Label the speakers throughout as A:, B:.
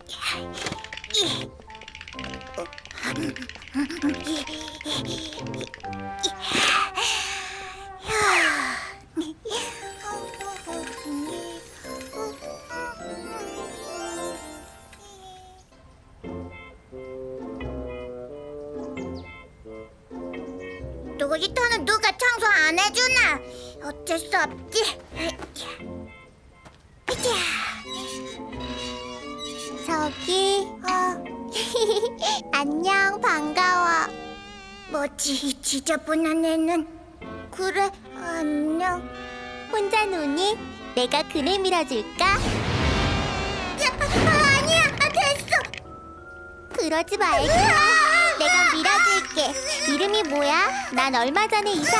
A: 놀이터는 누가 청소 안 해주나? 어쩔 수 없지. 저기, 안녕, 반가워. 뭐지, 이 지저분한 애는? 그래, 안녕. 혼자 노니? 내가 그네 밀어줄까? 아니야, 됐어. 그러지 말고. 내가 밀어줄게. 이름이 뭐야? 난 얼마 전에 이사.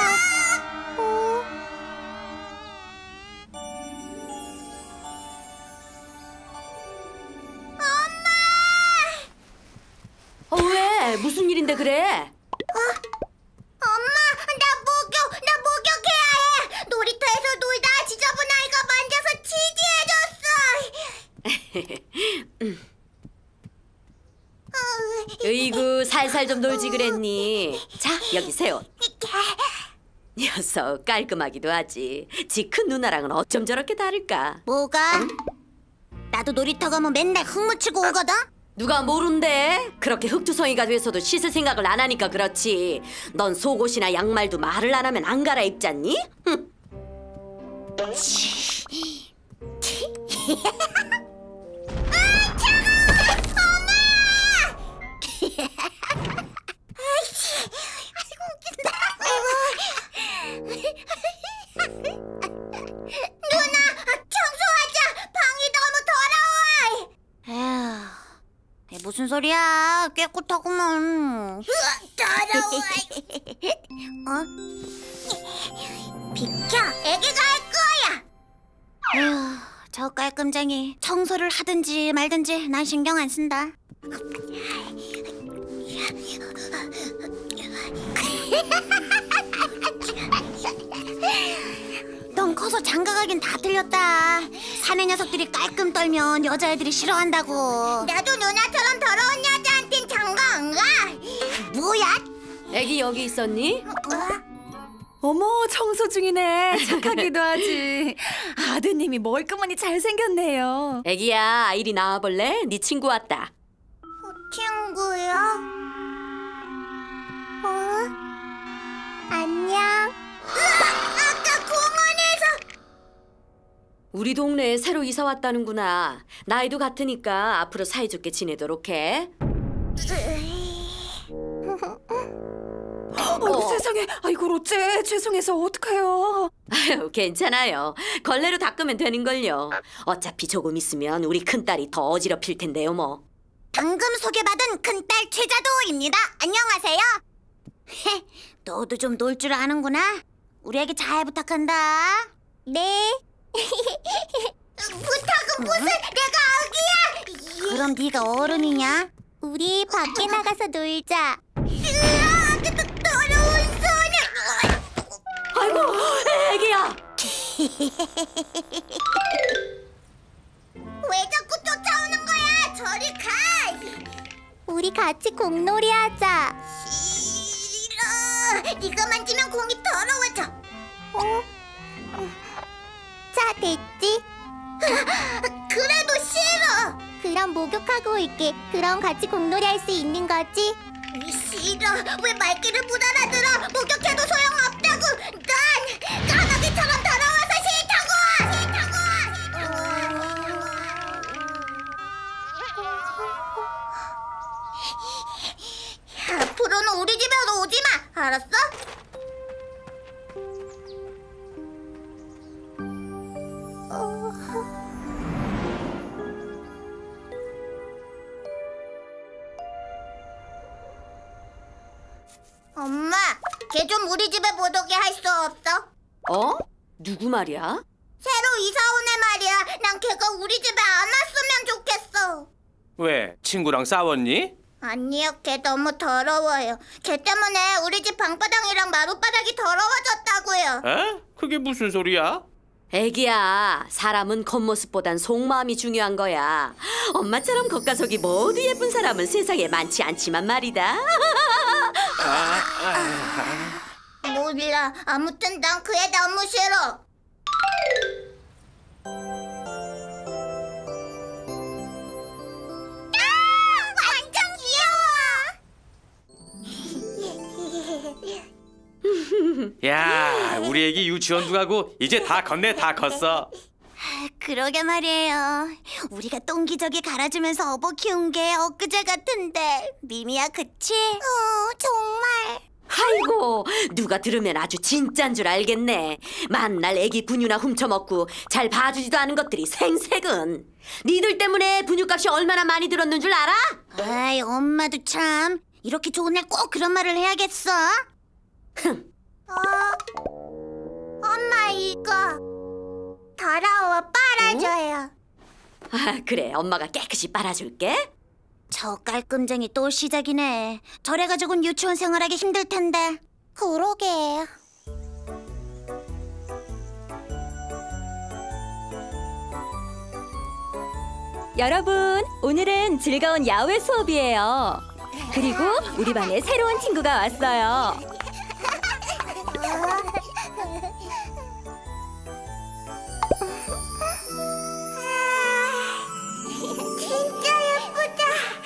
B: 왜? 무슨 일인데 그래?
A: 엄마, 나 목욕해야 해. 놀이터에서 놀다 지저분 아이가 만져서 치지해줬어.
B: 으이구, 살살 좀 놀지 그랬니? 자, 여기 새 옷. 녀석 깔끔하기도 하지. 지 큰 누나랑은 어쩜 저렇게 다를까?
A: 뭐가? 나도 놀이터 가면 맨날 흙 묻히고 오거든?
B: 누가 모른대? 그렇게 흙투성이가 돼서도 씻을 생각을 안 하니까 그렇지. 넌 속옷이나 양말도 말을 안 하면 안 갈아입잖니?
A: 누나, 청소하자. 방이 너무 더러워. 에휴, 무슨 소리야? 깨끗하구만. 더러워. 비켜, 애기가 할 거야. 에휴, 저 깔끔쟁이 청소를 하든지 말든지 난 신경 안 쓴다. 넌 커서 장가가긴 다 틀렸다. 사내 녀석들이 깔끔 떨면 여자애들이 싫어한다고. 나도 누나처럼 더러운 여자한텐 장가 안 가. 뭐야?
B: 애기 여기 있었니?
C: 어머, 청소 중이네. 착하기도 하지. 아드님이 멀끔하니 잘생겼네요.
B: 애기야, 이리 나와볼래? 네 친구 왔다.
A: 친구야? 안녕. 아까 공원에서.
B: 우리 동네에 새로 이사 왔다는구나. 나이도 같으니까 앞으로 사이좋게 지내도록 해.
C: 세상에, 아이고 어째 죄송해서 어떡해요.
B: 아유, 괜찮아요. 걸레로 닦으면 되는걸요. 어차피 조금 있으면 우리 큰딸이 더 어지럽힐 텐데요, 뭐.
A: 방금 소개받은 큰딸 최자도입니다. 안녕하세요. 너도 좀 놀 줄 아는구나. 우리 애기 잘 부탁한다. 네. 부탁은 무슨? 내가 아기야. 그럼 네가 어른이냐? 우리 밖에 나가서 놀자. 더러운 소녀.
B: 아이고, 애기야.
A: 왜 자꾸 쫓아오는 거야? 저리 가. 우리 같이 공놀이 하자. 싫어. 네가 만지면 공이 더러워져. 자, 됐지? 그래도 싫어. 그럼 목욕하고 올게. 그럼 같이 공놀이 할 수 있는 거지? 싫어. 왜 말귀를 못 알아들어? 목욕해도 소용없다고. 난 까마귀처럼 더러워서 싫다고. 앞으로는 우리 집에도 오지 마. 알았어? 엄마, 걔 좀 우리 집에 못 오게 할 수 없어?
B: 어? 누구 말이야?
A: 새로 이사 온 애 말이야. 난 걔가 우리 집에 안 왔으면 좋겠어.
D: 왜? 친구랑 싸웠니?
A: 아니요, 걔 너무 더러워요. 걔 때문에 우리 집 방바닥이랑 마룻바닥이 더러워졌다고요.
D: 에? 그게 무슨 소리야?
B: 애기야, 사람은 겉모습보단 속마음이 중요한 거야. 엄마처럼 겉가속이 모두 예쁜 사람은 세상에 많지 않지만 말이다.
A: 몰라. 아무튼 난 그 애 너무 싫어. 완전 귀여워.
D: 야, 우리 애기 유치원도 가고 이제 다 컸네, 다 컸어.
A: 그러게 말이에요. 우리가 똥기저귀 갈아주면서 업어 키운 게 엊그제 같은데. 미미야, 그치? 정말.
B: 아이고, 누가 들으면 아주 진짠 줄 알겠네. 만날 애기 분유나 훔쳐먹고 잘 봐주지도 않은 것들이 생색은. 니들 때문에 분유값이 얼마나 많이 들었는 줄 알아?
A: 아이, 엄마도 참. 이렇게 좋은 날 꼭 그런 말을 해야겠어? 엄마, 이거 더러워. 빨아줘요.
B: 아, 그래, 엄마가 깨끗이 빨아줄게.
A: 저 깔끔쟁이 또 시작이네. 저래가지고는 유치원 생활하기 힘들 텐데. 그러게.
C: 여러분, 오늘은 즐거운 야외 수업이에요. 그리고 우리 반에 새로운 친구가 왔어요.
A: 진짜 예쁘다.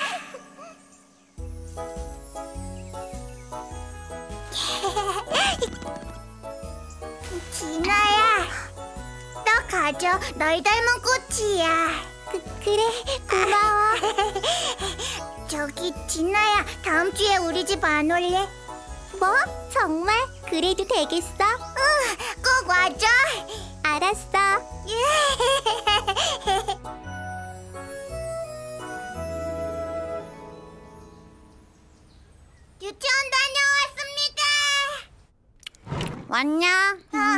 A: 진아야, 너 가져. 널 닮은 꽃이야. 그래, 고마워. 저기 진아야, 다음 주에 우리 집 안 올래? 뭐? 정말? 그래도 되겠어? 응, 꼭 와줘. 알았어. 유치원 다녀왔습니다. 왔냐?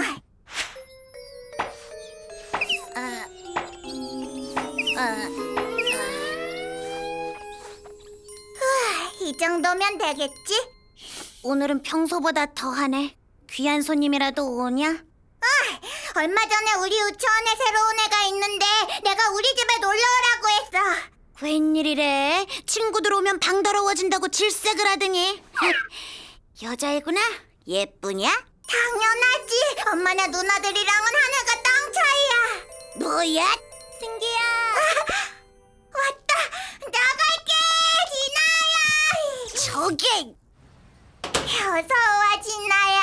A: 이 정도면 되겠지? 오늘은 평소보다 더하네. 귀한 손님이라도 오냐? 얼마 전에 우리 유치원에 새로운 애가 있는데 내가 우리 집에 놀러 오라고 했어. 웬일이래? 친구들 오면 방 더러워진다고 질색을 하더니. 여자애구나? 예쁘냐? 당연하지. 엄마나 누나들이랑은 하늘과 땅 차이야. 뭐야? 승기야. 왔다. 나갈게, 진아야. 저기. 어서 와, 진아야.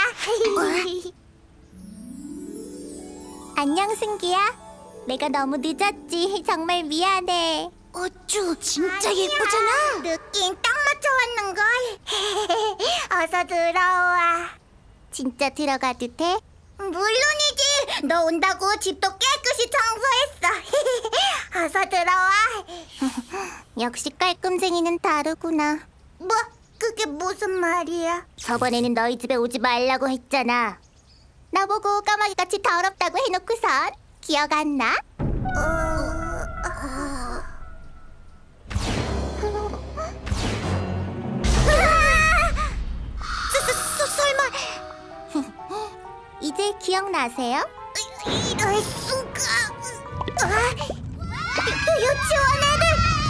A: 안녕, 승기야. 내가 너무 늦었지. 정말 미안해. 어쭈, 진짜 예쁘잖아. 느낌 딱 맞춰 왔는걸. 어서 들어와. 진짜 들어가도 돼? 물론이지. 너 온다고 집도 깨끗이 청소했어. 어서 들어와. 역시 깔끔쟁이는 다르구나. 뭐? 그게 무슨 말이야? 저번에는 너희 집에 오지 말라고 했잖아. 나보고 까마귀같이 더럽다고 해놓고선 기억 안 나? 설마 이제 기억나세요? 이럴 수가. 유치원 애들.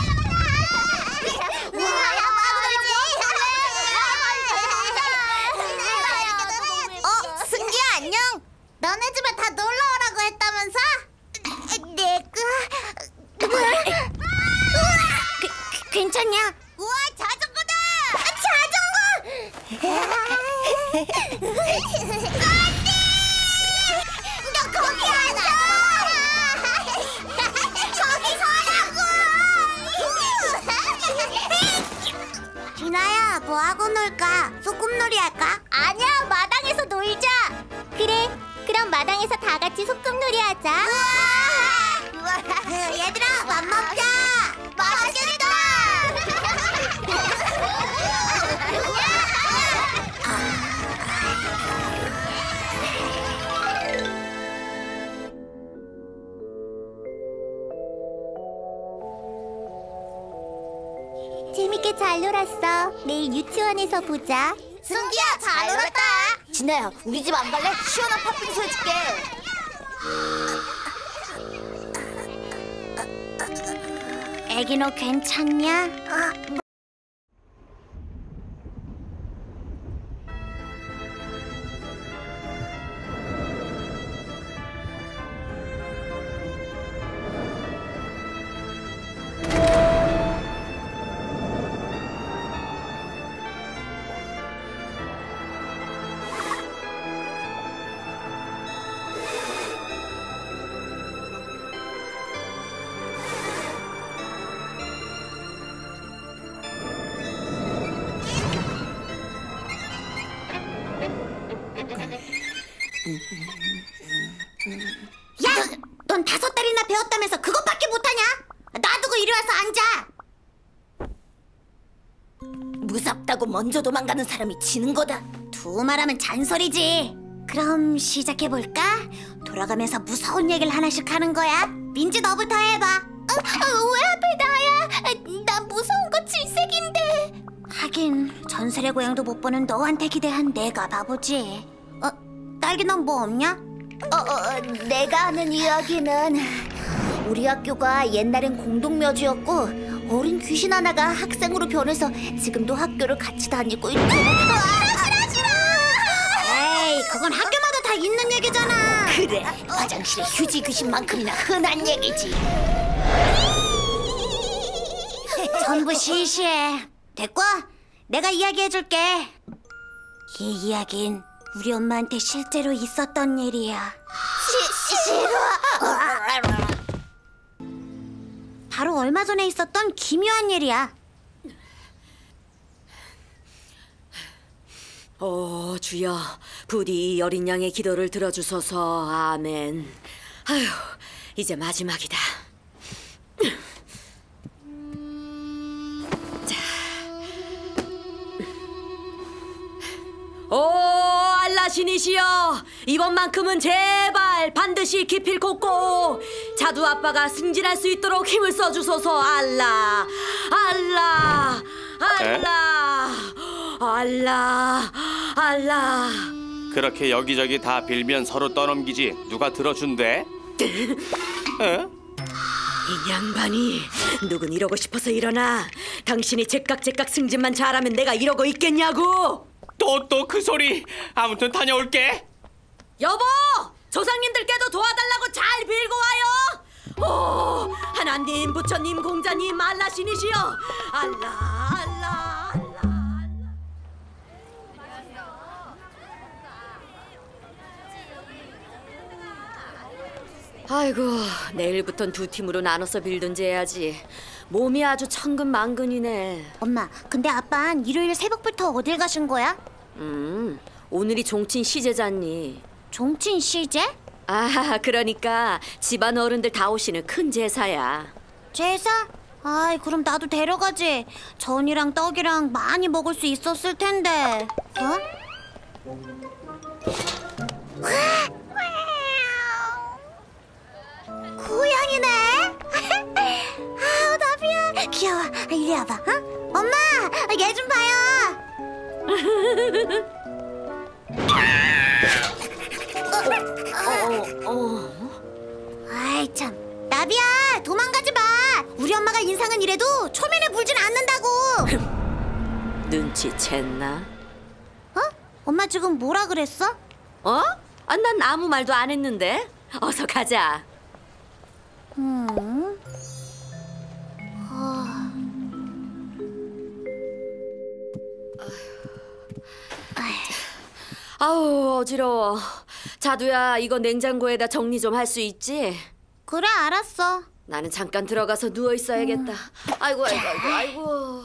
A: 승기야, 안녕. 너네 집에 다 놀러 오라고 했다면서? 내가? 괜찮냐? 우와, 자전거다! 자전거! 안돼! 너 거기 앉아! 거기 서라고! 진아야, 뭐하고 놀까? 소꿉놀이 할까? 아니야, 마당에서 놀자. 그래, 그럼 마당에서 다 같이 소꿉놀이 하자. 얘들아, 밥 먹자. 맛있겠다. 재밌게 잘 놀았어. 내일 유치원에서 보자. 승기야, 잘 놀았다. 진아야, 우리 집 안 갈래? 시원한 팥빙수 해줄게. 애기 너 괜찮냐? 야! 넌 5달이나 배웠다면서 그것밖에 못하냐? 놔두고 이리 와서 앉아! 무섭다고 먼저 도망가는 사람이 지는 거다. 두 말하면 잔소리지. 그럼 시작해볼까? 돌아가면서 무서운 얘기를 하나씩 하는 거야. 민지 너부터 해봐. 왜 하필 나야? 난 무서운 거 질색인데. 하긴 전설의 고향도 못 보는 너한테 기대한 내가 바보지. 딸기 넌 뭐 없냐? 내가 아는 이야기는 우리 학교가 옛날엔 공동묘지였고 어린 귀신 하나가 학생으로 변해서 지금도 학교를 같이 다니고 있대. 싫어! 에이, 그건 학교마다 다 있는 얘기잖아. 그래, 화장실에 휴지 귀신만큼이나 흔한 얘기지. 전부 시시해. 됐고, 내가 이야기해줄게. 이 이야긴 우리 엄마한테 실제로 있었던 일이야. 싫어. 바로 얼마 전에 있었던 기묘한 일이야.
B: 주여, 부디 이 어린 양의 기도를 들어주소서. 아멘. 아휴, 이제 마지막이다. 알라신이시여, 이번만큼은 제발 반드시 기필코 자두 아빠가 승진할 수 있도록 힘을 써주소서. 알라, 알라, 알라, 알라, 알라.
D: 그렇게 여기저기 다 빌면 서로 떠넘기지 누가 들어준대? 에?
B: 이 양반이 누군 이러고 싶어서 일어나. 당신이 제깍제깍 승진만 잘하면 내가 이러고 있겠냐고.
D: 또 그 소리. 아무튼 다녀올게.
B: 여보, 조상님들께도 도와달라고 잘 빌고 와요. 하나님, 부처님, 공자님, 알라신이시여. 알라, 알라, 알라. 아이고, 내일부턴 2팀으로 나눠서 빌든지 해야지. 몸이 아주 천근만근이네.
A: 엄마, 근데 아빠는 일요일 새벽부터 어딜 가신 거야?
B: 오늘이 종친 시제잖니.
A: 종친 시제?
B: 그러니까 집안 어른들 다 오시는 큰 제사야.
A: 제사? 아이, 그럼 나도 데려가지. 전이랑 떡이랑 많이 먹을 수 있었을 텐데. 고양이네. 아우, 나비야. 귀여워. 이리 와봐. 엄마, 얘 좀 봐요. 아이 참, 나비야, 도망가지 마. 우리 엄마가 인상은 이래도 초면에 불진 않는다고.
B: 눈치챘나?
A: 엄마 지금 뭐라 그랬어?
B: 난 아무 말도 안 했는데. 어서 가자. 아우, 어지러워. 자두야, 이거 냉장고에다 정리 좀 할 수 있지?
A: 그래, 알았어.
B: 나는 잠깐 들어가서 누워 있어야겠다. 아이고, 아이고, 아이고,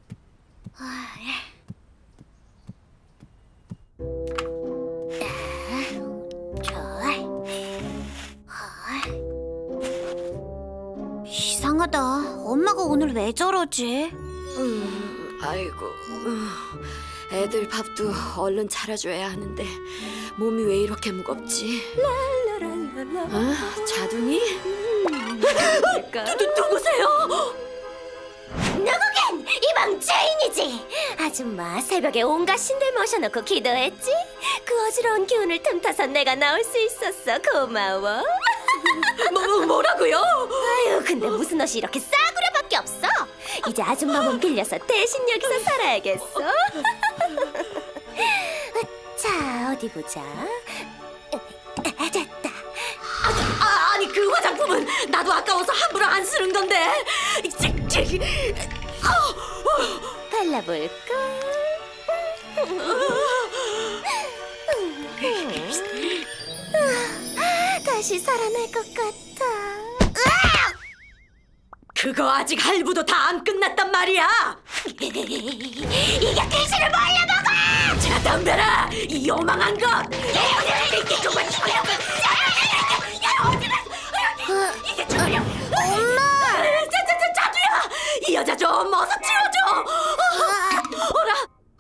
A: 이상하다. 엄마가 오늘 왜 저러지?
B: 아이고. 애들 밥도 얼른 차려줘야 하는데 몸이 왜 이렇게 무겁지? 자둥이? 누구세요?
A: 누구긴 이 방 주인이지. 아줌마 새벽에 온갖 신들 모셔놓고 기도했지. 그 어지러운 기운을 틈타서 내가 나올 수 있었어. 고마워.
B: 뭐라고요?
A: 아유, 근데 무슨 옷이 이렇게 싸구려밖에 없어.
C: 이제 아줌마 몸 빌려서 대신 여기서 살아야겠어. 자, 어디 보자. 됐다.
B: 아니 그 화장품은 나도 아까워서 함부로 안 쓰는 건데.
C: 발라볼까? 다시 살아날 것 같아.
B: 그거 아직 할부도 다 안 끝났단 말이야. 이게 귀신을 몰려 먹어. 자, 덤벼라 이 요망한 것. 이게 죽으려.
A: 엄마!
B: 자두야, 이 여자 좀 어서 치워줘. 어라,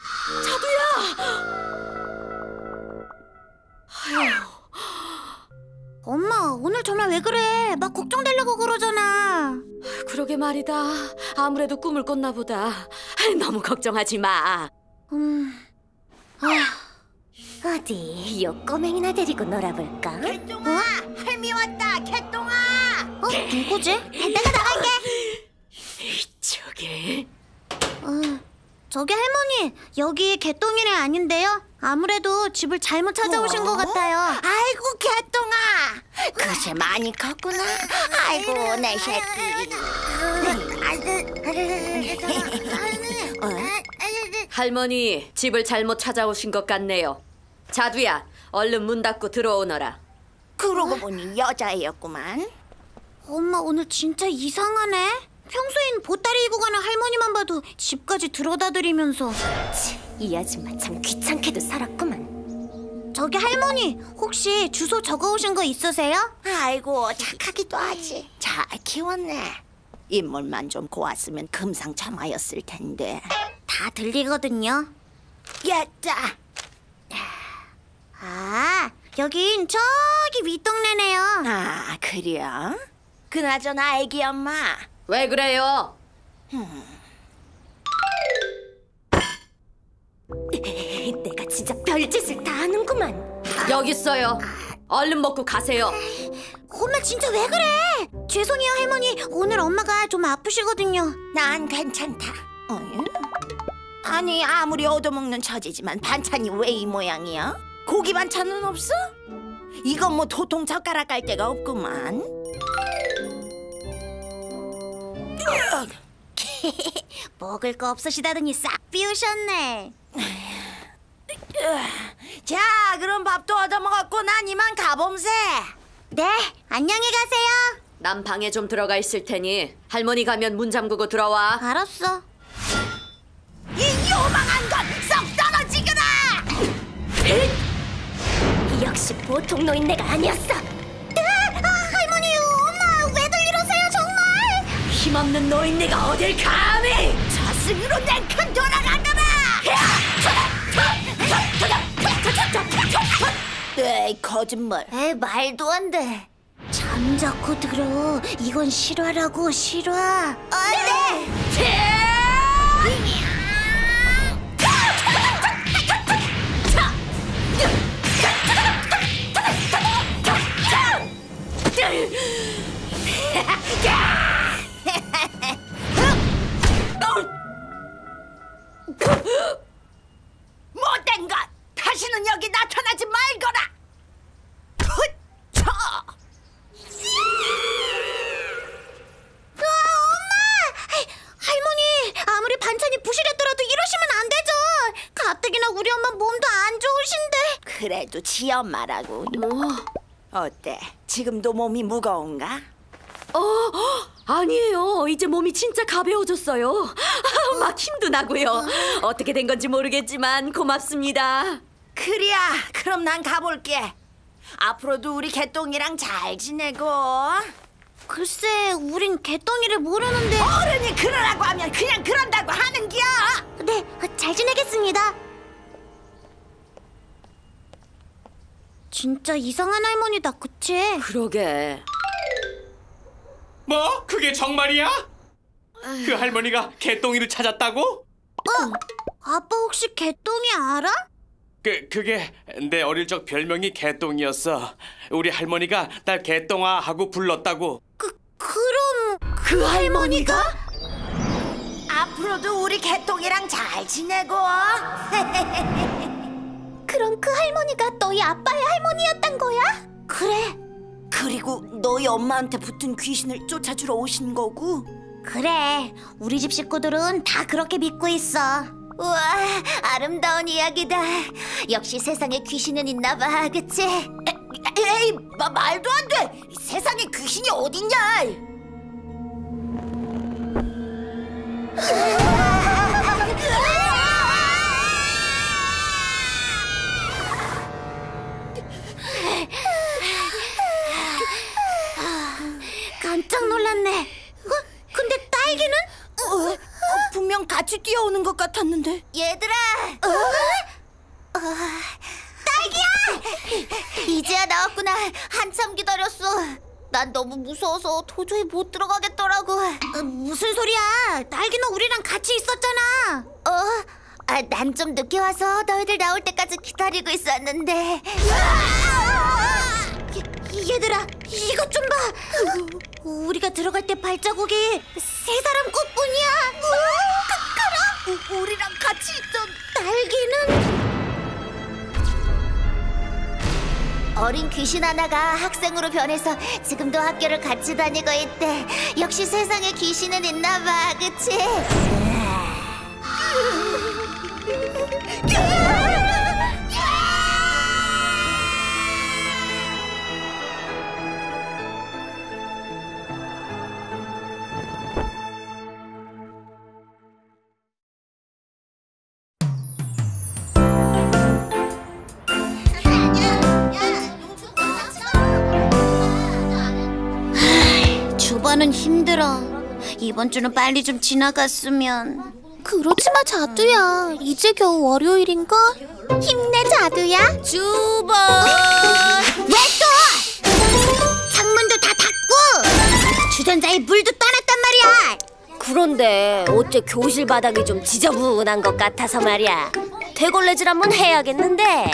B: 자두야.
A: 엄마, 오늘 정말 왜 그래? 막 걱정되려고 그러잖아.
B: 그러게 말이다. 아무래도 꿈을 꿨나 보다. 너무 걱정하지 마.
C: 어디 요 꼬맹이나 데리고 놀아볼까?
A: 우와, 할미 왔다, 개똥아. 누구지? 내가 나갈게.
B: 저게
A: 저기 할머니, 여기 개똥이네 아닌데요? 아무래도 집을 잘못 찾아오신 것 같아요. 아이고, 개똥아. 그새 많이 컸구나. 아이고, 내 새끼.
B: 할머니 집을 잘못 찾아오신 것 같네요. 자두야, 얼른 문 닫고 들어오너라.
E: 그러고 보니 여자애였구만.
A: 엄마, 오늘 진짜 이상하네. 평소엔 보따리 입고 가는 할머니만 봐도 집까지 들여다드리면서.
C: 이 아줌마 참 귀찮게도 살았구만.
A: 저기 할머니, 혹시 주소 적어오신 거 있으세요?
E: 아이고 착하기도 하지. 잘 키웠네. 인물만 좀 고왔으면 금상첨화였을 텐데.
A: 다 들리거든요.
E: 야짜.
A: 아, 여긴 저기 윗동네네요.
E: 아 그래요? 그나저나 애기 엄마.
B: 왜 그래요?
C: 내가 진짜 별짓을 다 하는구만.
B: 여기 있어요. 얼른 먹고 가세요.
A: 엄마 진짜 왜 그래? 죄송해요 할머니, 오늘 엄마가 좀 아프시거든요.
E: 난 괜찮다. 아니 아무리 얻어먹는 처지지만 반찬이 왜 이 모양이야? 고기 반찬은 없어? 이건 뭐 도통 젓가락 깔 데가 없구만.
A: 먹을 거 없으시다더니 싹 비우셨네.
E: 자 그럼 밥도 얻어먹었고 난 이만 가봄세.
A: 네, 안녕히 가세요.
B: 난 방에 좀 들어가 있을 테니 할머니 가면 문 잠그고 들어와.
A: 알았어.
E: 이 요망한 것 썩 떨어지거라.
C: 역시 보통 노인네가 아니었어.
A: 할머니, 엄마 왜들 이러세요 정말?
B: 힘없는 노인네가 어딜 감히!
E: 저승으로 냉큼 돌아가더라. 에이 거짓말.
A: 에, 말도 안 돼. 잠자코 들어. 이건 실화라고, 실화. 네.
E: 못된 것! 다시는 여기 나타나지 말거라! 훗쳐!
A: 할머니, 아무리 반찬이 부실했더라도 이러시면 안 되죠. 가뜩이나 우리 엄마 몸도 안 좋으신데.
E: 그래도 지 엄마라고. 어때? 지금도 몸이 무거운가?
B: 아니에요. 이제 몸이 진짜 가벼워졌어요. 막 힘도 나고요. 어떻게 된 건지 모르겠지만 고맙습니다.
E: 그래야 그럼 난 가볼게. 앞으로도 우리 개똥이랑 잘 지내고.
A: 글쎄, 우린 개똥이를 모르는데.
E: 어른이 그러라고 하면 그냥 그런다고 하는겨.
A: 네, 잘 지내겠습니다. 진짜 이상한 할머니다, 그치?
B: 그러게.
D: 뭐? 그게 정말이야? 그 할머니가 개똥이를 찾았다고?
A: 아빠 혹시 개똥이 알아?
D: 그게 내 어릴 적 별명이 개똥이었어. 우리 할머니가 날 개똥아 하고 불렀다고.
A: 그럼
B: 그 할머니가?
E: 앞으로도 우리 개똥이랑 잘 지내고.
A: 그럼 그 할머니가 너희 아빠의 할머니였단 거야?
E: 그래. 그리고 너희 엄마한테 붙은 귀신을 쫓아주러 오신 거고.
A: 그래, 우리 집 식구들은 다 그렇게 믿고 있어. 우와, 아름다운 이야기다. 역시 세상에 귀신은 있나 봐, 그치?
E: 에이, 말도 안 돼. 세상에 귀신이 어딨냐?
A: 깜짝 놀랐네. 근데 딸기는?
E: 분명 같이 뛰어오는 것 같았는데.
A: 얘들아! 딸기야! 이제야 나왔구나. 한참 기다렸어. 난 너무 무서워서 도저히 못 들어가겠더라고. 무슨 소리야? 딸기는 우리랑 같이 있었잖아. 난 좀 늦게 와서 너희들 나올 때까지 기다리고 있었는데. 얘들아, 이것 좀 봐. 우리가 들어갈 때 발자국이 세 사람 꽃뿐이야. 그럼 우리랑 같이 있던 딸기는? 어린 귀신 하나가 학생으로 변해서 지금도 학교를 같이 다니고 있대. 역시 세상에 귀신은 있나 봐, 그치? 주반은 힘들어. 이번 주는 빨리 좀 지나갔으면. 그렇지 마, 자두야. 이제 겨우 월요일인걸? 힘내, 자두야.
C: 주번.
A: 왜 또? 창문도 다 닫고 주전자에 물도 떠났단 말이야.
C: 그런데 어째 교실 바닥이 좀 지저분한 것 같아서 말이야. 되걸레질 한번 해야겠는데.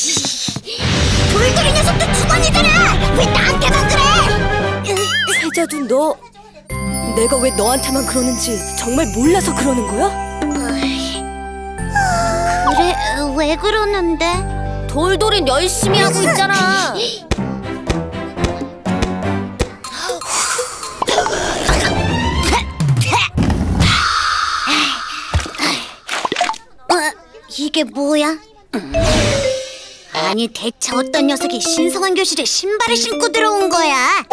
A: 돌돌이 녀석도 주번이잖아. 왜 나한테만 그래?
C: 세자두, 너 내가 왜 너한테만 그러는지 정말 몰라서 그러는 거야?
A: 그래, 왜 그러는데?
C: 돌돌이는 열심히 하고 있잖아.
A: 이게 뭐야? 아니, 대체 어떤 녀석이 신성한 교실에 신발을 신고 들어온 거야?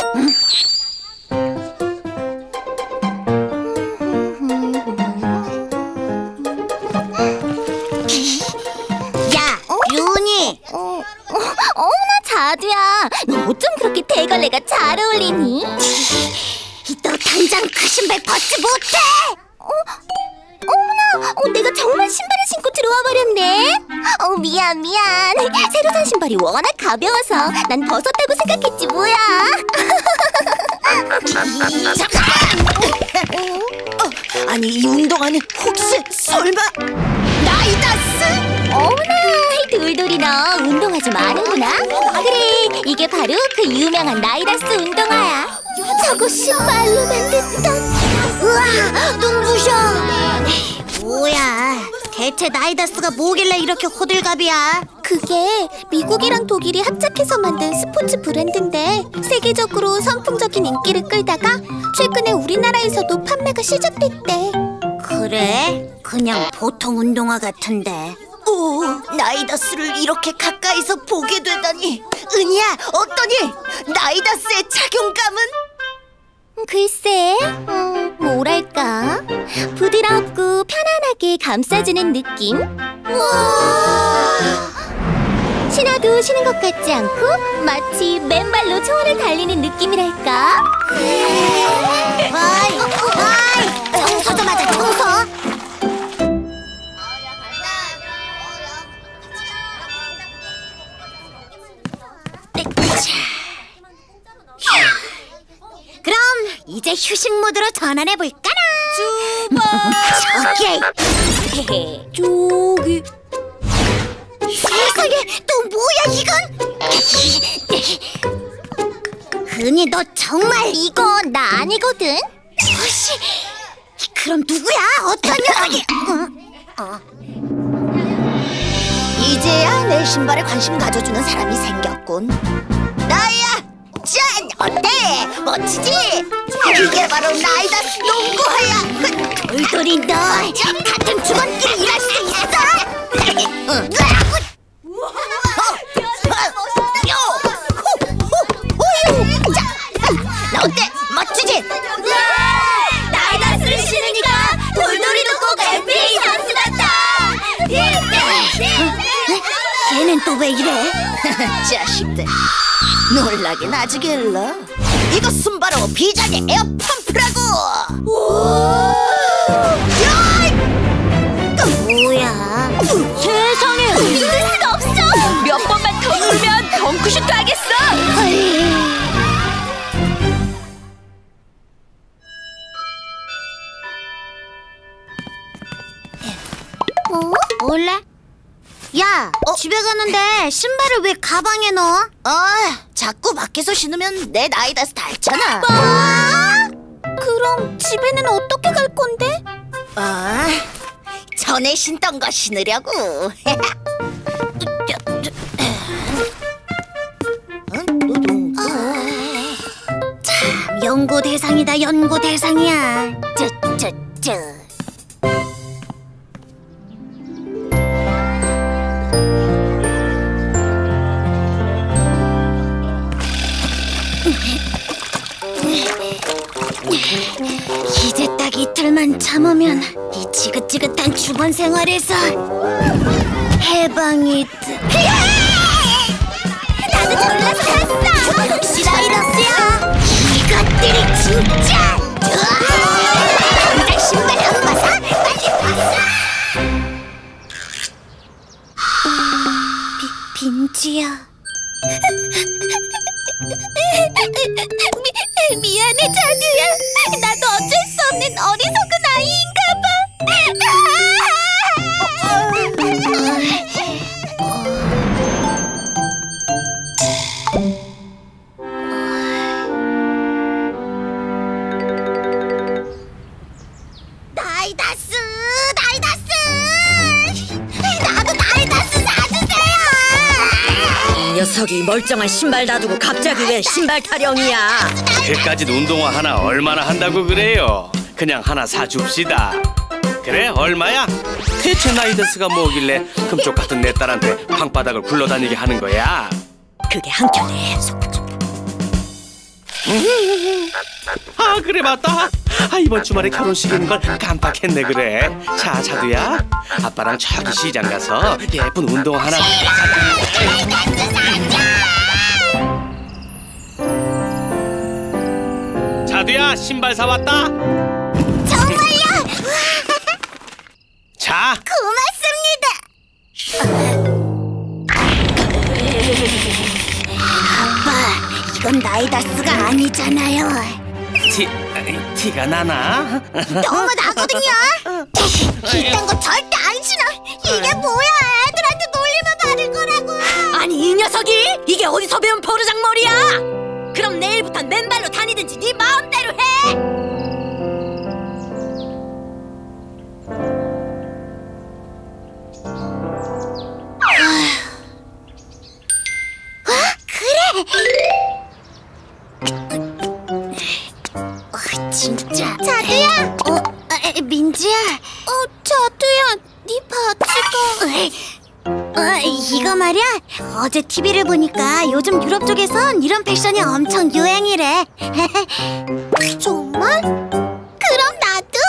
A: 야, 윤이! 어머나, 자두야. 너 어쩜 그렇게 대걸레가 잘 어울리니? 너 당장 그 신발 벗지 못해! 어머나, 내가 정말 신발을 신고 들어와 버렸네. 미안. 새로 산 신발이 워낙 가벼워서 난 벗었다고 생각했지 뭐야.
E: 아니, 이 운동화는 혹시 설마 나이다스?
A: 어머나, 돌돌이 너 운동화 좀 아는구나. 그래, 이게 바로 그 유명한 나이다스 운동화야. 저거 신발로 만든다. 우와, 눈부셔. 뭐야, 대체 나이다스가 뭐길래 이렇게 호들갑이야? 그게 미국이랑 독일이 합작해서 만든 스포츠 브랜드인데 세계적으로 선풍적인 인기를 끌다가 최근에 우리나라에서도 판매가 시작됐대. 그래? 그냥 보통 운동화 같은데.
E: 오, 나이다스를 이렇게 가까이서 보게 되다니. 은희야, 어떠니? 나이다스의 착용감은?
A: 글쎄, 뭐랄까, 부드럽고 편안하게 감싸주는 느낌? 신어도 쉬는 것 같지 않고 마치 맨발로 초원을 달리는 느낌이랄까? 어이, 청소 좀 하자, 청소! 그럼 이제 휴식 모드로 전환해볼까나? 저기!
C: 저기.
A: 세상에, 또 뭐야 이건? 은희, 너 정말 이거 나 아니거든? 혹시 그럼 누구야? 어떤 녀석이? 이제야 내 신발에 관심 가져주는 사람이 생겼군. 나야, 짠! 어때? 멋지지? 이게 바로 나이다스 농구화야. 돌돌이 너 같은 주번끼리 일할 수 있어? 나 어때? 멋지지? 나이다스를 신으니까 돌돌이도 꼭 NBA 선수 같아. 걔는 또 왜 이래? 자식들, 놀라긴 아직 일러. 이것은 바로 비장의 에어펌프라고. 야! 또 뭐야?
C: 세상에,
A: 믿을 수가 없어.
C: 몇 번만 더 놀면 덩크슛도 하겠어.
A: 몰래? 야, 집에 가는데 신발을 왜 가방에 넣어? 자꾸 밖에서 신으면 내 나이다스 닳잖아. 그럼 집에는 어떻게 갈 건데? 전에 신던 거 신으려고. 참, 연구 대상이다, 연구 대상이야. 이제 딱 이틀만 참으면 이 지긋지긋한 주번 생활에서 해방이 나도 졸라서 샀어. 역시 라이더스야. 이것들이 진짜. 당장 신발 안 벗어? 빨리 벗어. 빈지야. 미안해, 자두야. 나도 어쩔 수 없는 어리석은 아이인가 봐. 나이다스, 나이다스. 나도 나이다스 사주세요.
B: 이 녀석이 멀쩡한 신발 놔두고 갑자기 왜 신발 타령이야?
D: 그까짓 운동화 하나 얼마나 한다고 그래요? 그냥 하나 사줍시다. 그래, 얼마야? 대체 나이다스가 뭐길래 금쪽 같은 내 딸한테 방바닥을 굴러다니게 하는 거야?
B: 그게 한켠에
D: 아, 그래, 맞다. 이번 주말에 결혼식 있는 걸 깜빡했네. 그래. 자, 자두야, 아빠랑 저기 시장 가서 예쁜 운동화 하나 자두야, 신발 사왔다.
A: 정말요?
D: 자,
A: 고맙습니다. 아빠, 이건 나이다스가 아니잖아요.
D: 티가 나나?
A: 너무 나거든요. 이딴 거 절대 안 신어. 이게 뭐야? 애들한테 놀림을 받을 거라고.
B: 아니, 이 녀석이 이게 어디서 배운 버르장머리야? 그럼 내일부터 맨발로 다니든지 네 마음대로 해.
A: 진짜. 자두야. 민지야. 자두야. 네 바지가. 이거 말이야. 어제 TV를 보니까 요즘 유럽 쪽에선 이런 패션이 엄청 유행이래. 정말? 그럼 나도.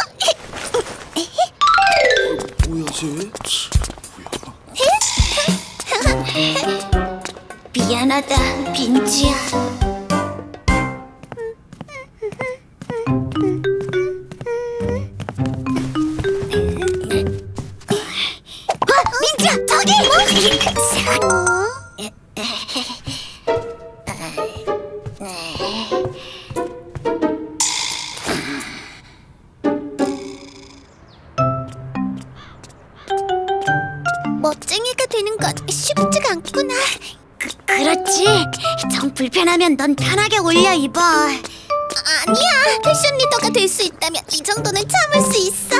F: 뭐야 쟤?
A: 미안하다, 빈지야. 민지야, 저기! 멋쟁이가 되는 건 쉽지가 않구나. 그렇지. 정 불편하면 넌 편하게 올려 입어. 아니야. 패션 리더가 될 수 있다면 이 정도는 참을 수 있어.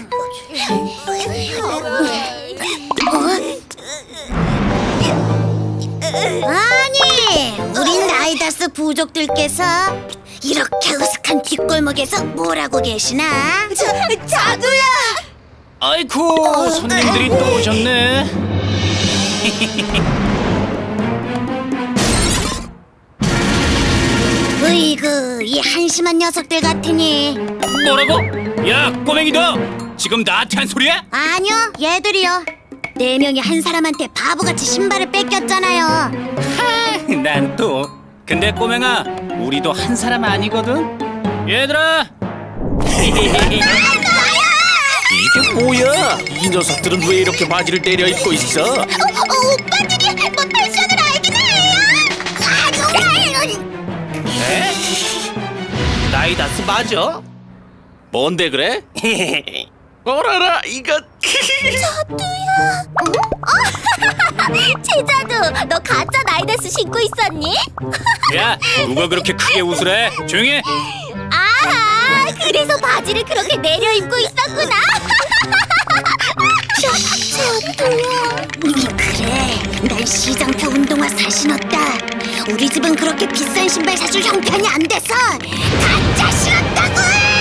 A: 아니, 우린 라이다스 부족들께서 이렇게 으슥한 뒷골목에서 뭘 하고 계시나? 자두야!
F: 아이쿠, 손님들이 또 오셨네.
A: 으이그, 이 한심한 녀석들 같으니.
F: 뭐라고? 야, 꼬맹이 너 지금 나한테 한 소리야?
A: 아니요, 얘들이요. 4명이 한 사람한테 바보같이 신발을 뺏겼잖아요.
F: 난 또. 근데 꼬맹아, 우리도 한 사람 아니거든. 얘들아.
D: 이게 뭐야? 이 녀석들은 왜 이렇게 바지를 내려 입고 있어?
A: 오빠들이 뭐 패션을 알긴 해요. 아, 정말.
D: 라이다스 맞아? 뭔데 그래? 어라라 이거.
A: 제자두, 너 가짜 라이다스 신고 있었니?
F: 야, 누가 그렇게 크게 웃으래? 조용히 해.
A: 아, 그래서 바지를 그렇게 내려 입고 있었구나. 그래, 난 시장표 운동화 살 신었다. 우리 집은 그렇게 비싼 신발 사줄 형편이 안 돼서 가짜 신었다고.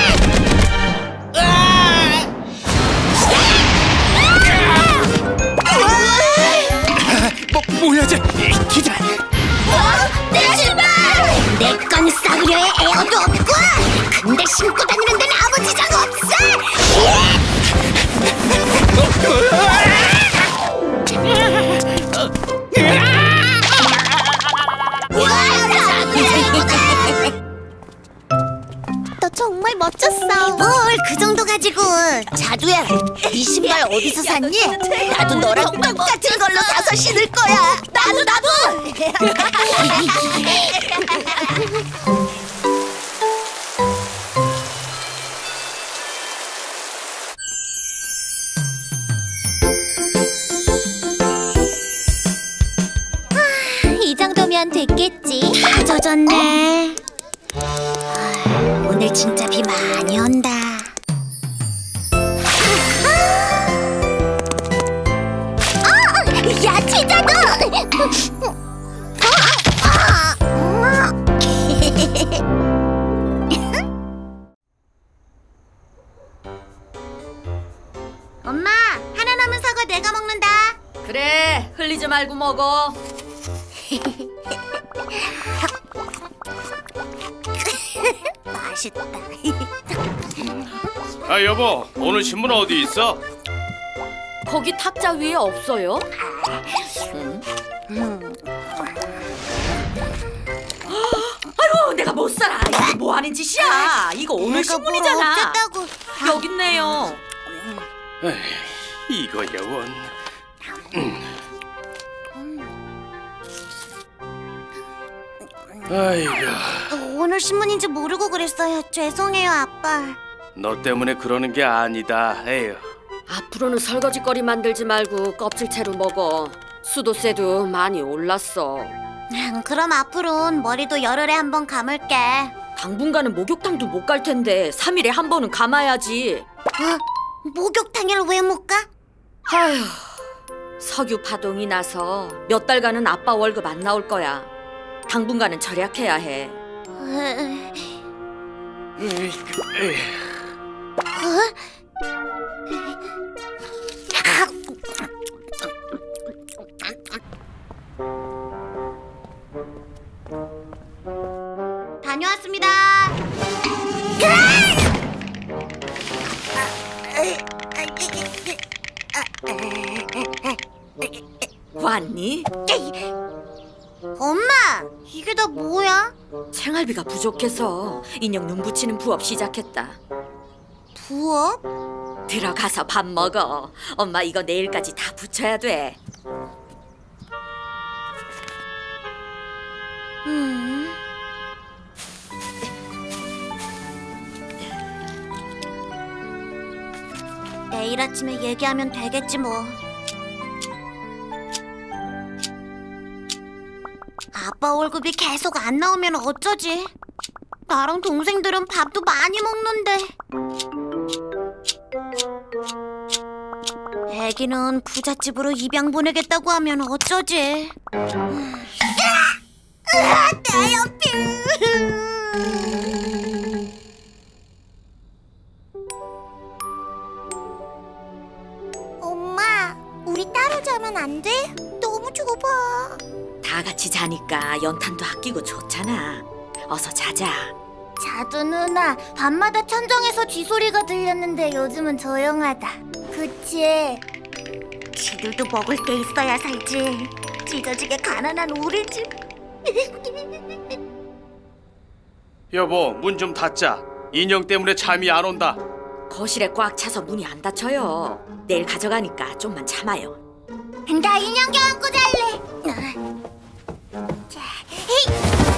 F: 뭐야 쟤? 기자.
A: 내 신발! 내 건 싸구려에 에어도 없고, 근데 신고 다니는 데는 아무 지장 없어. 너 정말 멋졌어. 뭘 그 정도 가지고. 자두야, 이 신발 어디서 샀니? 나도 너랑 똑같은 걸로 사서 신을 거야. 나도. 이 정도면 됐겠지. 다 젖었네. 오늘 진짜 비 많이 온다. 야, 최자도! 엄마, 하나 남은 사과 내가 먹는다.
B: 그래, 흘리지 말고 먹어.
A: 맛있다.
D: 아 여보, 오늘 신문 어디 있어?
B: 거기 탁자 위에 없어요? 아유, 내가 못 살아. 이게 뭐 하는 짓이야? 이거 오늘 신문이잖아.
A: 어쨌다고.
B: 여기 있네요.
D: 이거야 원. 아이고,
A: 오늘 신문인지 모르고 그랬어요. 죄송해요, 아빠.
D: 너 때문에 그러는 게 아니다. 에휴.
B: 앞으로는 설거지거리 만들지 말고 껍질채로 먹어. 수도세도 많이 올랐어.
A: 그럼 앞으로는 머리도 열흘에 한 번 감을게.
B: 당분간은 목욕탕도 못 갈 텐데 3일에 한 번은 감아야지.
A: 목욕탕을 왜 못 가?
B: 아휴, 석유 파동이 나서 몇 달간은 아빠 월급 안 나올 거야. 당분간은 절약해야 해.
A: 다녀왔습니다.
B: 왔니?
A: 엄마, 이게 다 뭐야?
B: 생활비가 부족해서 인형 눈 붙이는 부업 시작했다.
A: 부업?
B: 들어가서 밥 먹어. 엄마 이거 내일까지 다 붙여야 돼.
A: 내일 아침에 얘기하면 되겠지 뭐. 아빠 월급이 계속 안 나오면 어쩌지? 나랑 동생들은 밥도 많이 먹는데. 애기는 부잣집으로 입양 보내겠다고 하면 어쩌지? 내 옆에. 엄마, 우리 따로 자면 안 돼? 너무 좁아.
B: 다 같이 자니까 연탄도 아끼고 좋잖아. 어서 자자.
A: 자두 누나, 밤마다 천정에서 쥐소리가 들렸는데 요즘은 조용하다. 그치? 쥐들도 먹을 게 있어야 살지. 찢어지게 가난한 우리 집.
D: 여보, 문 좀 닫자. 인형 때문에 잠이 안 온다.
B: 거실에 꽉 차서 문이 안 닫혀요. 내일 가져가니까 좀만 참아요.
A: 나 인형 껴안고 잘래. 자, 헤이.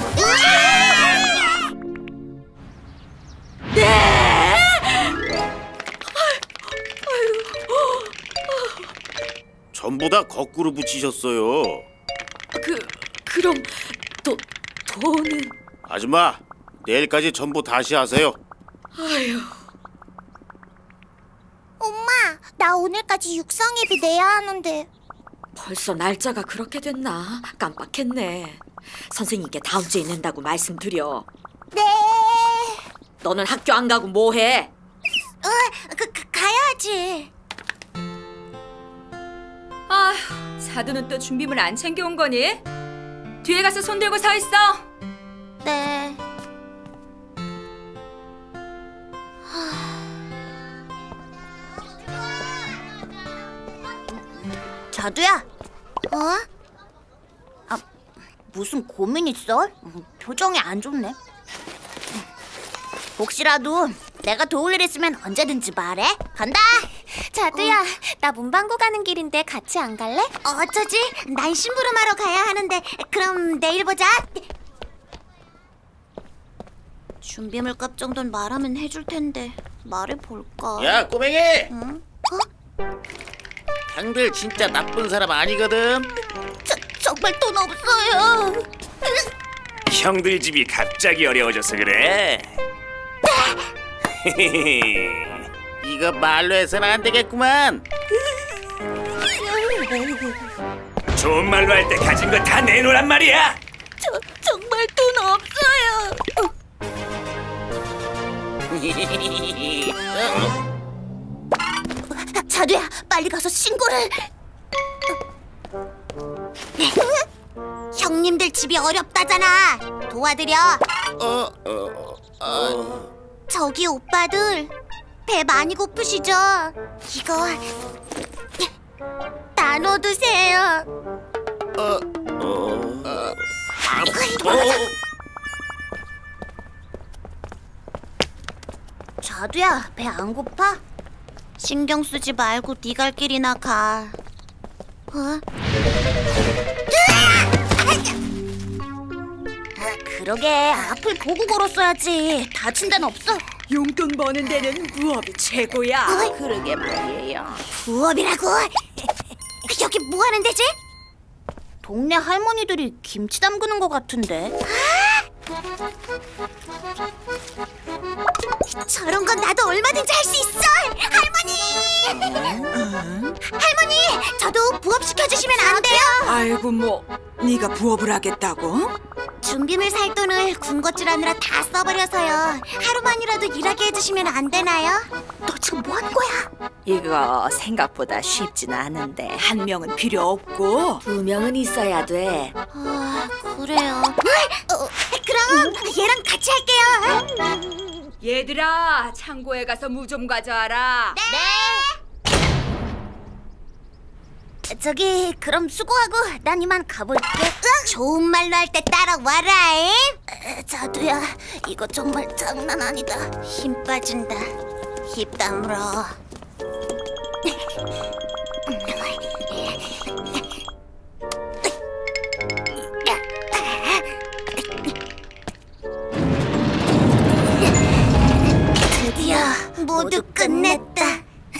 G: 전부 다 거꾸로 붙이셨어요.
B: 그럼 돈은?
G: 아줌마, 내일까지 전부 다시 하세요.
B: 아유.
A: 엄마, 나 오늘까지 육성회비 내야 하는데.
B: 벌써 날짜가 그렇게 됐나? 깜빡했네. 선생님께 다음 주에 낸다고 말씀드려.
A: 네.
B: 너는 학교 안 가고 뭐해?
A: 가야지.
C: 아휴, 사두는 또 준비물 안 챙겨온 거니? 뒤에 가서 손 들고 서 있어.
A: 네. 자두야. 무슨 고민 있어? 표정이 안 좋네. 혹시라도 내가 도울 일 있으면 언제든지 말해. 간다. 자두야, 나 문방구 가는 길인데 같이 안 갈래? 어쩌지? 난 심부름하러 가야 하는데. 그럼 내일 보자. 준비물 값 정도는 말하면 해줄 텐데 말해볼까?
G: 야, 꼬맹이!
A: 응?
G: 형들 진짜 나쁜 사람 아니거든.
A: 정말 돈 없어요.
G: 형들 집이 갑자기 어려워져서 그래. 이거 말로 해서는 안 되겠구만. 좋은 말로 할 때 가진 거 다 내놓으란 말이야.
A: 정말 돈 없어요. 자두야, 빨리 가서 신고를. 형님들 집이 어렵다잖아. 도와드려. 저기 오빠들 배 많이 고프시죠? 이거 나눠 드세요. 자두야, 배 안 고파? 신경 쓰지 말고 네 갈 길이나 가. 그러게, 앞을 보고 걸었어야지. 다친 데는 없어.
C: 용돈 버는 데는 부업이 최고야.
E: 그러게 말이에요.
A: 부업이라고? 여기 뭐 하는 데지? 동네 할머니들이 김치 담그는 것 같은데. 저런 건 나도 얼마든지 할 수 있어. 할머니! 할머니, 저도 부업 시켜주시면 안 돼요?
H: 아이고 뭐 네가 부업을 하겠다고?
A: 준비물 살 돈을 군것질 하느라 다 써버려서요. 하루만이라도 일하게 해주시면 안 되나요? 너 지금 뭐 하는 거야?
E: 이거 생각보다 쉽지는 않은데 한 명은 필요 없고
B: 2명은 있어야 돼.
A: 그래요. 그럼 얘랑 같이 할게요.
C: 얘들아, 창고에 가서 무 좀 가져와라.
A: 네. 저기, 그럼 수고하고 난 이만 가볼게. 좋은 말로 할 때 따라와라. 자두야, 이거 정말 장난 아니다. 힘 빠진다. 힘 다물어. 드디어 모두 끝냈다.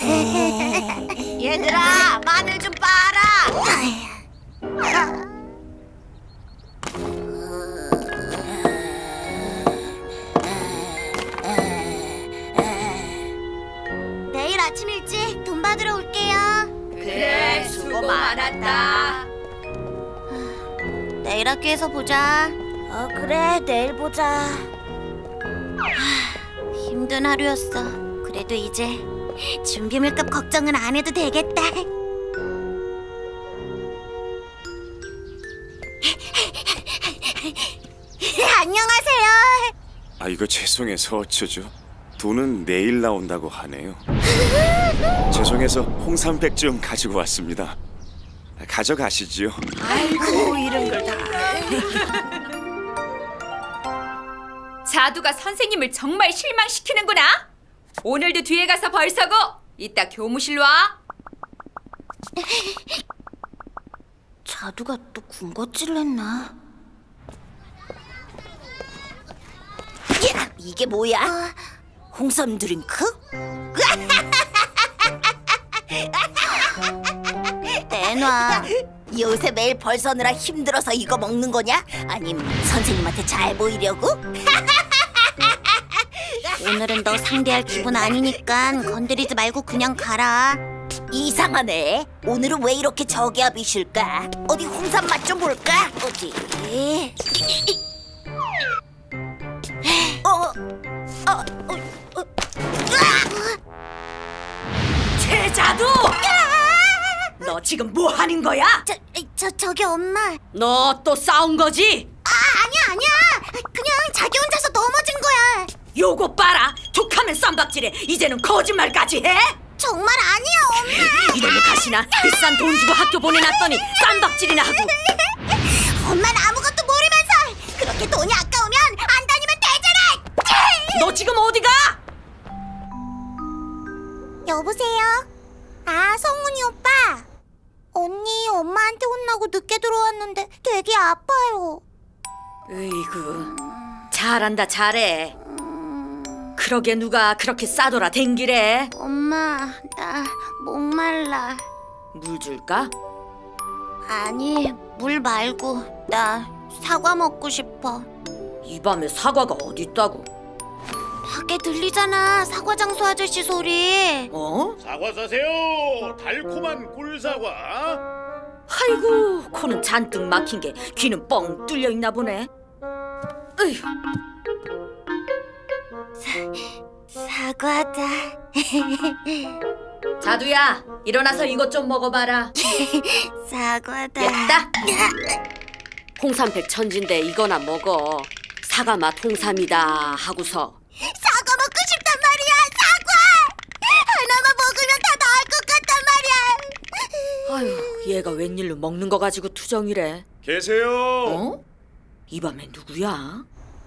E: 얘들아, 마늘 좀 빨아.
A: 아침 일찍 돈 받으러 올게요.
B: 그래, 수고 많았다.
A: 내일 학교에서 보자. 그래, 내일 보자. 힘든 하루였어. 그래도 이제 준비 물값 걱정은 안 해도 되겠다. 안녕하세요.
I: 아, 이거 죄송해서 어쩌죠? 돈은 내일 나온다고 하네요. 죄송해서 홍삼백 좀 가지고 왔습니다. 가져가시지요.
E: 아이고 이런 걸 다.
J: 자두가 선생님을 정말 실망시키는구나. 오늘도 뒤에 가서 벌 서고 이따 교무실로 와.
A: 자두가 또 군것질을 했나?
E: 야, 이게 뭐야? 홍삼 드링크?
A: 내놔.
E: 요새 매일 벌 서느라 힘들어서 이거 먹는 거냐? 아님 선생님한테 잘 보이려고?
A: 오늘은 너 상대할 기분 아니니까 건드리지 말고 그냥 가라.
E: 이상하네. 오늘은 왜 이렇게 저기압이실까? 어디 홍삼 맛 좀 볼까? 어디?
B: 최자두! 너 지금 뭐 하는 거야?
A: 저기 엄마.
B: 너 또 싸운 거지?
A: 아니야. 그냥 자기 혼자서 넘어진 거야.
B: 요거 봐라. 툭하면 쌈박질해. 이제는 거짓말까지 해?
A: 정말 아니야, 엄마.
B: 이놈의 가시나 비싼 돈 주고 학교 보내놨더니 쌈박질이나 하고.
A: 엄마는 아무것도 모르면서 그렇게 돈이 아까우면 안 다니면 되잖아.
B: 너 지금 어디가?
A: 여보세요? 성훈이 오빠. 언니 엄마한테 혼나고 늦게 들어왔는데 되게 아파요.
B: 으이구, 잘한다 잘해. 그러게 누가 그렇게 싸돌아 댕기래.
A: 엄마, 나 목말라.
B: 물 줄까?
A: 아니, 물 말고 나 사과 먹고 싶어.
B: 이 밤에 사과가 어딨다고?
A: 밖에 들리잖아, 사과 장수 아저씨 소리.
B: 어?
G: 사과 사세요. 달콤한 꿀사과.
B: 아이고, 코는 잔뜩 막힌 게 귀는 뻥 뚫려 있나 보네. 으휴.
A: 사과다.
B: 자두야, 일어나서 이것 좀 먹어봐라.
A: 사과다.
B: 됐다. 홍삼백 천진데 이거나 먹어. 사과 맛 홍삼이다 하고서.
A: 사과 먹고 싶단 말이야. 사과. 하나만 먹으면 다 나을 것 같단 말이야.
B: 아유, 얘가 웬일로 먹는 거 가지고 투정이래.
G: 계세요.
B: 어? 이 밤에 누구야?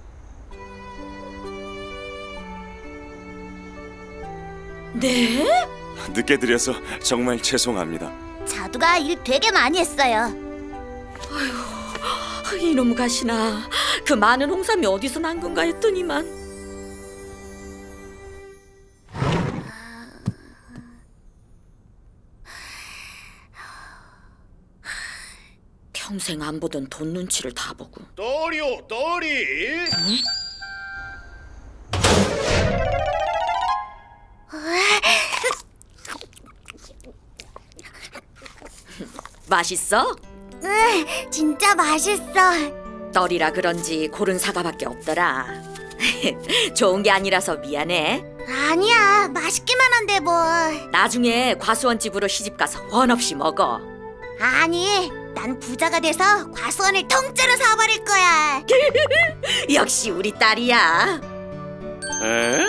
B: 네?
I: 늦게 드려서 정말 죄송합니다.
A: 자두가 일 되게 많이 했어요.
B: 이놈 가시나 그 많은 홍삼이 어디서 난 건가 했더니만. 평생 안 보던 돈 눈치를 다 보고.
G: 떠리요, 떠리.
B: 응? 맛있어?
A: 응, 진짜 맛있어.
B: 떨이라 그런지 고른 사과밖에 없더라. 좋은 게 아니라서 미안해.
A: 아니야, 맛있기만 한데 뭐.
B: 나중에 과수원 집으로 시집가서 원 없이 먹어.
A: 아니, 난 부자가 돼서 과수원을 통째로 사버릴 거야.
B: 역시 우리 딸이야.
D: 에?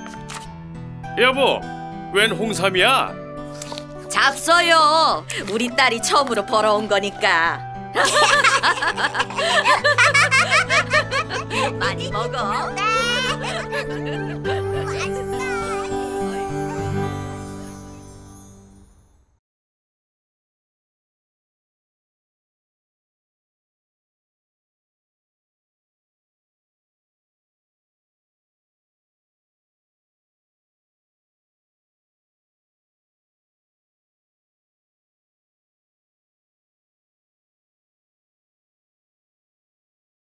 D: 여보, 웬 홍삼이야?
B: 잡숴요. 우리 딸이 처음으로 벌어온 거니까. 많이 먹어.
A: 네.